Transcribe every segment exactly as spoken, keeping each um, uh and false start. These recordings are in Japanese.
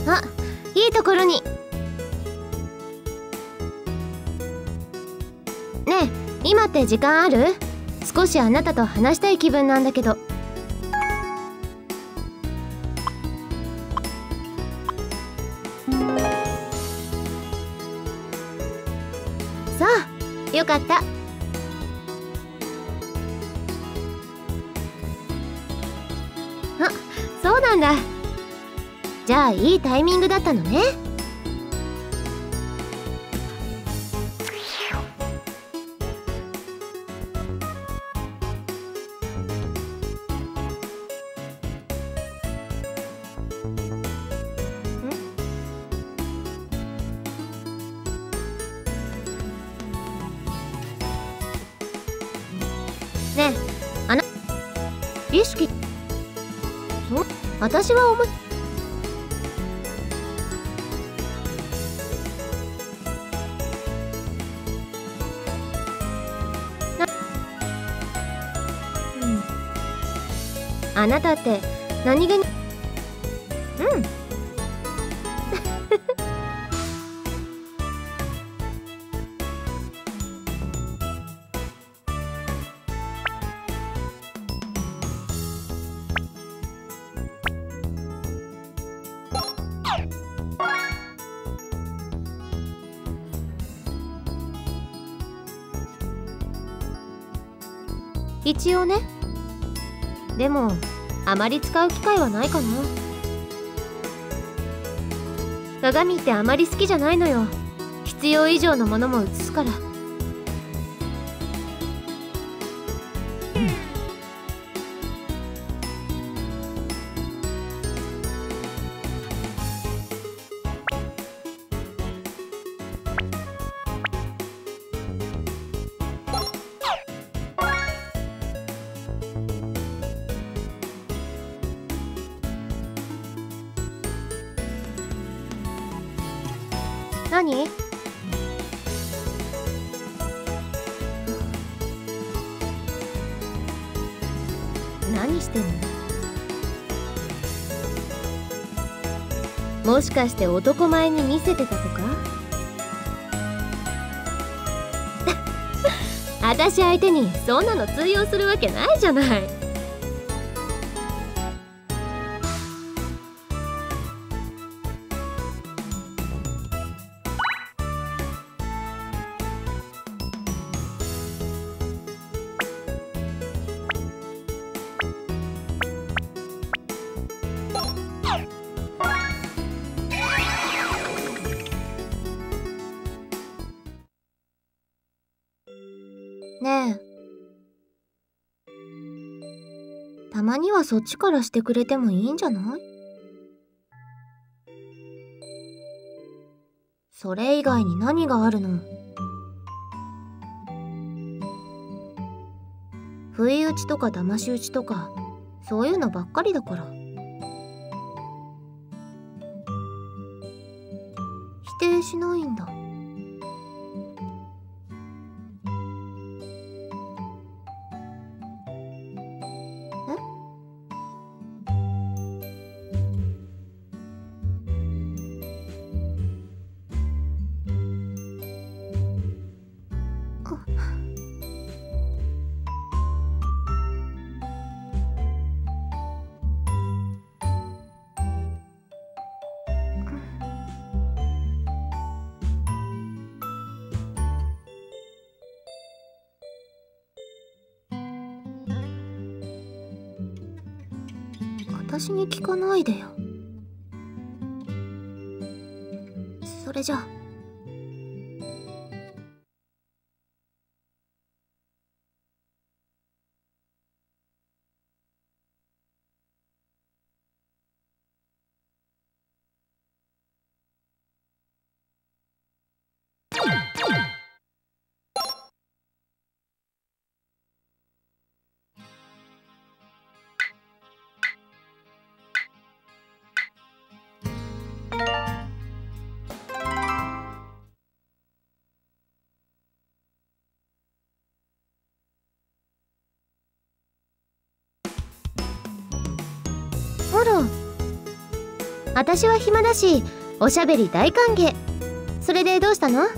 あ、いいところに。ねえ、今って時間ある？少しあなたと話したい気分なんだけど。さあ、よかった。あ、そうなんだ。じゃあいいタイミングだったのね。ねえ、あな意識、そう、私は思いあなたって何気に、うん一応ね。でもあまり使う機会はないかな。鏡ってあまり好きじゃないのよ。必要以上のものも映すから。何？何してんの？もしかして男前に見せてたとか？私相手にそんなの通用するわけないじゃない。ねえ、たまにはそっちからしてくれてもいいんじゃない？それ以外に何があるの？不意打ちとか騙し討ちとかそういうのばっかりだから。否定しないんだ。私に聞かないでよ。それじゃ。あら、 私は暇だし、おしゃべり大歓迎。それでどうしたの？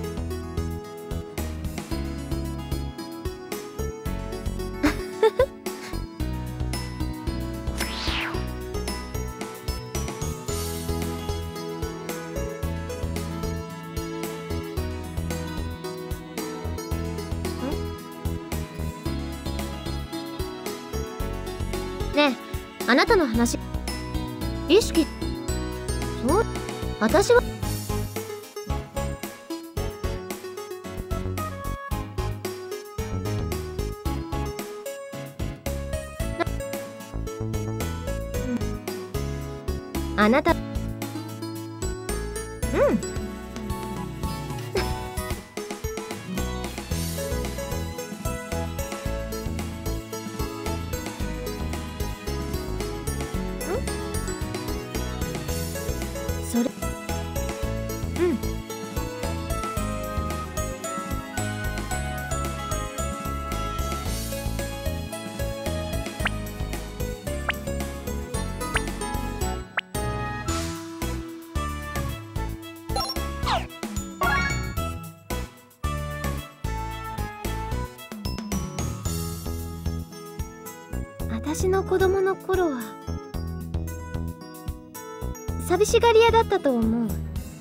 ねえ、あなたの話、意識、そう、私は、あなた、うん。それ、うん。私の子供の頃は寂しがり屋だったと思う。うん。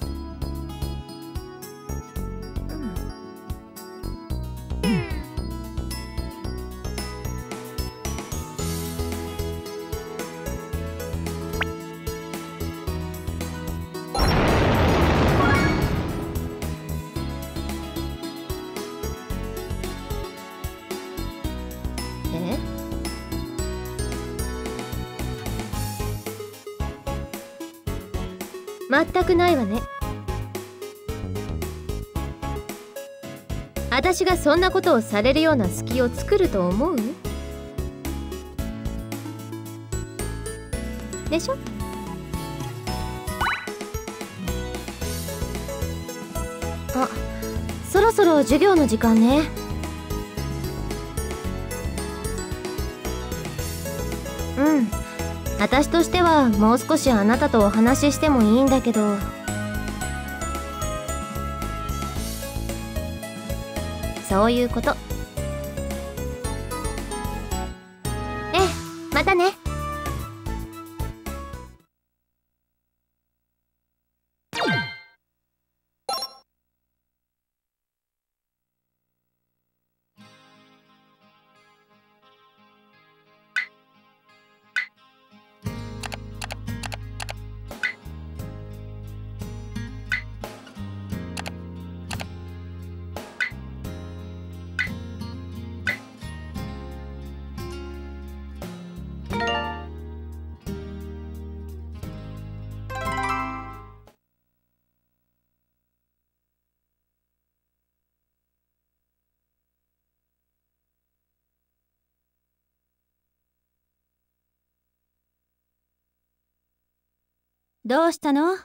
え？全くないわね。私がそんなことをされるような隙を作ると思う？でしょ？あ、そろそろ授業の時間ね。うん。私としてはもう少しあなたとお話ししてもいいんだけど。そういうこと。ええ、またね。どうしたの？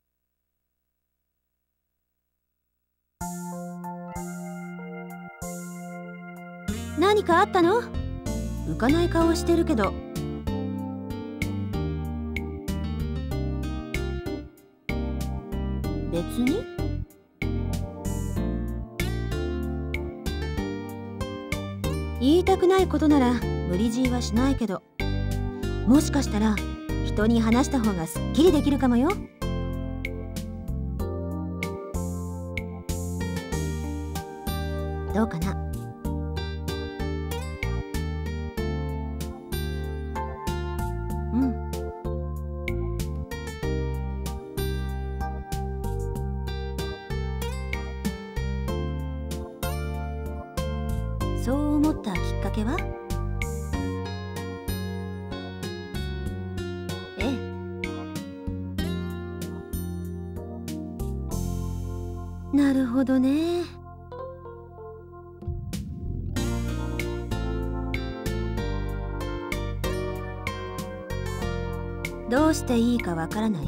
何かあったの？浮かない顔してるけど。別に。言いたくないことなら無理強いはしないけど、もしかしたら人に話した方がすっきりできるかもよ。どうかな？うん。そう思ったきっかけは？ええ。なるほどね。どうしていいかわからない？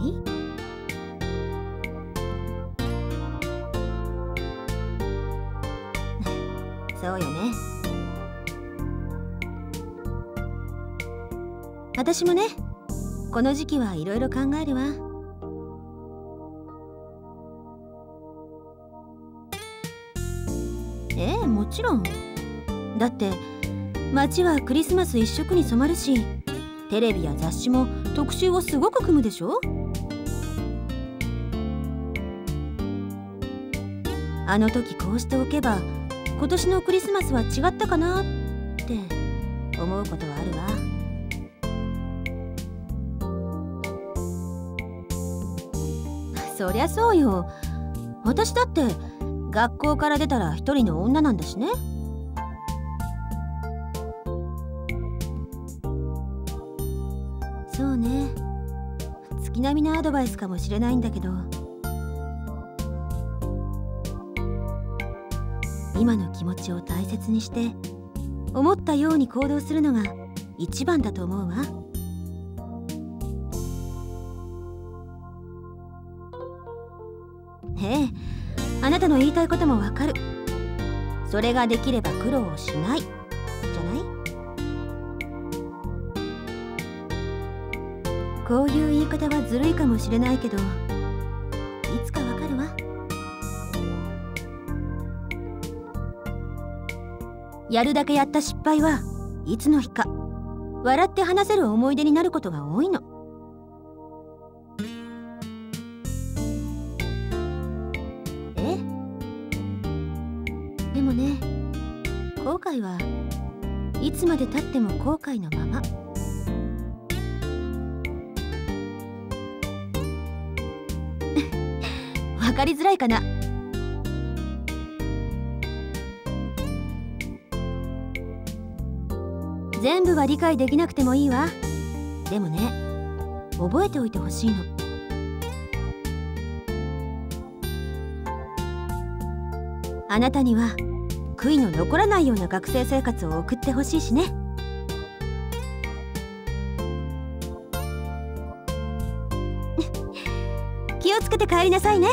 そうよね。私もね、 この時期はいろいろ考えるわ。ええ、もちろん。だって街はクリスマス一色に染まるし、テレビや雑誌も特集をすごく組むでしょ。あの時こうしておけば今年のクリスマスは違ったかなって思うことはあるわ。そりゃそうよ。私だって学校から出たら一人の女なんだしね。そうね、月並みなアドバイスかもしれないんだけど、今の気持ちを大切にして思ったように行動するのが一番だと思うわ。ええ、あなたの言いたいこともわかる。それができれば苦労をしないじゃない。こういう言い方はずるいかもしれないけど、いつかわかるわ。やるだけやった失敗はいつの日か笑って話せる思い出になることが多いの。え？でもね、後悔はいつまで経っても後悔のまま。わかりづらいかな。全部は理解できなくてもいいわ。でもね、覚えておいてほしいの。あなたには悔いの残らないような学生生活を送ってほしいしね。気をつけて帰りなさいね。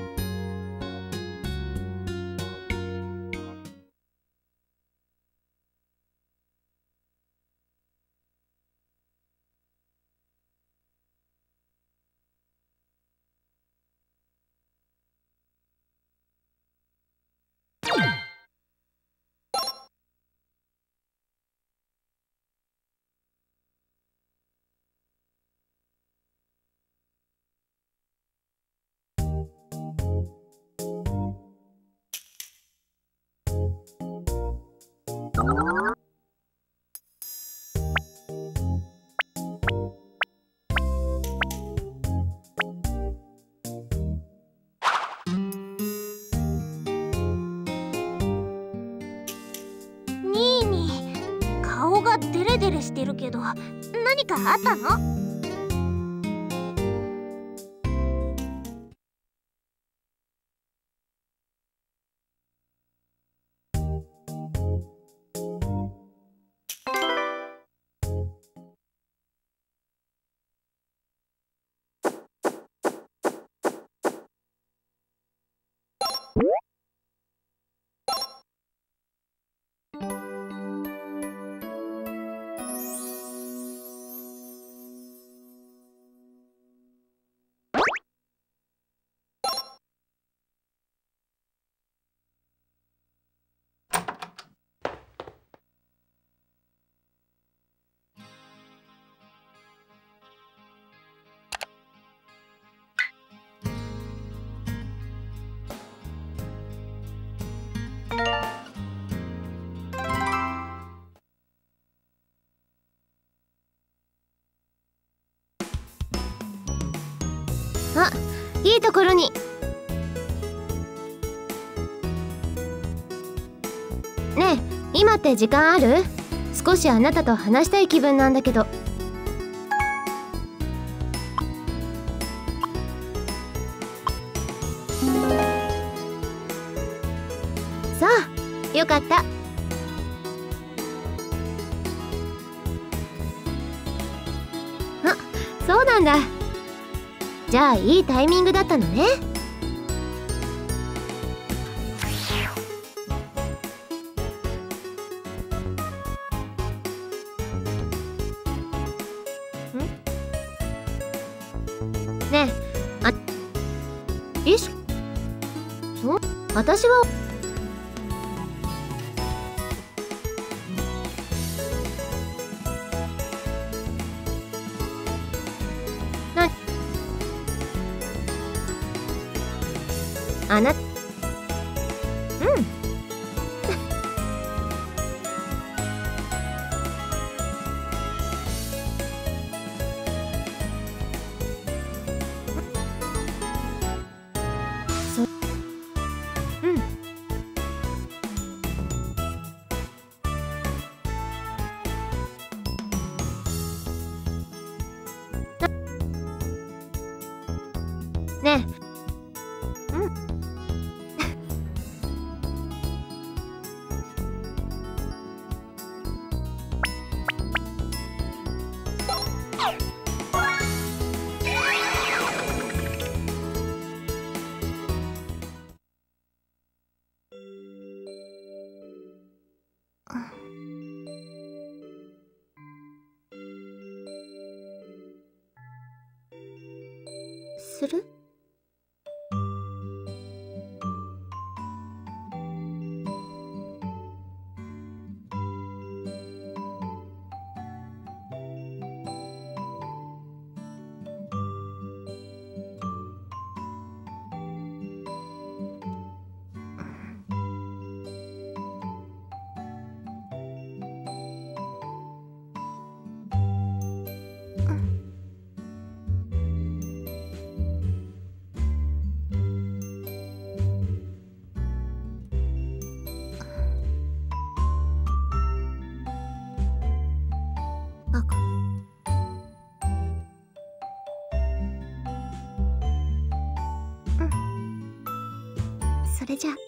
デレデレしてるけど、何かあったの？あ、いいところに。ねえ、今って時間ある？少しあなたと話したい気分なんだけど。さあ、よかった。あ、そうなんだ。じゃあいいタイミングだったのね。ん？ 私はなあなうんうんねえうんするバカうんそれじゃあ